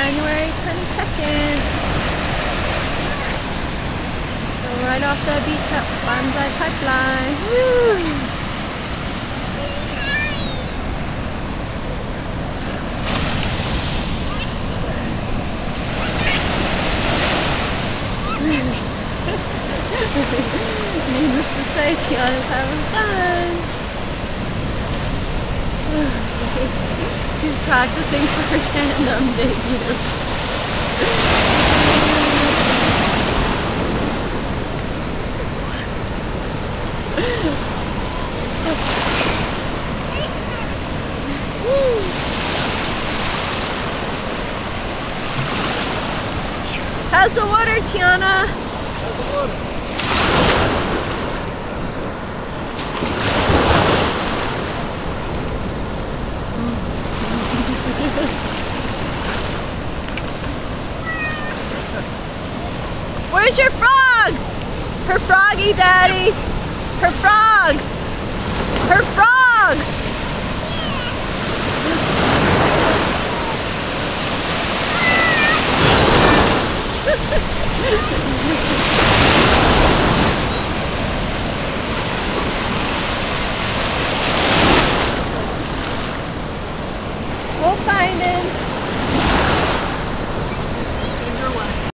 January 22nd. So right off the beach at Banzai Pipeline. Woo! Needless to say, Tiana's having fun. She's practicing for her tandem debut. How's the water, Tiana? How's the water? Where's your frog? Her froggy, Daddy. Her frog. Her frog.